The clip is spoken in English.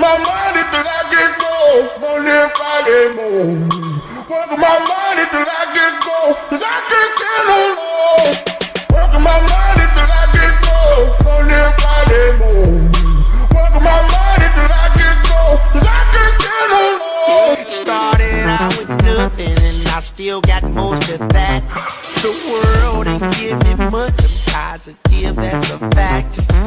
my money till I get gold. Money Friday morning. Working my money till I get gold. 'Cause I can't get no low. Working my money till I get gold. Money Friday morning. Working my money till I get gold. 'Cause I can't get no low. Started out with nothing and I still got most of that. The world ain't give me much, I'm positive that's a fact.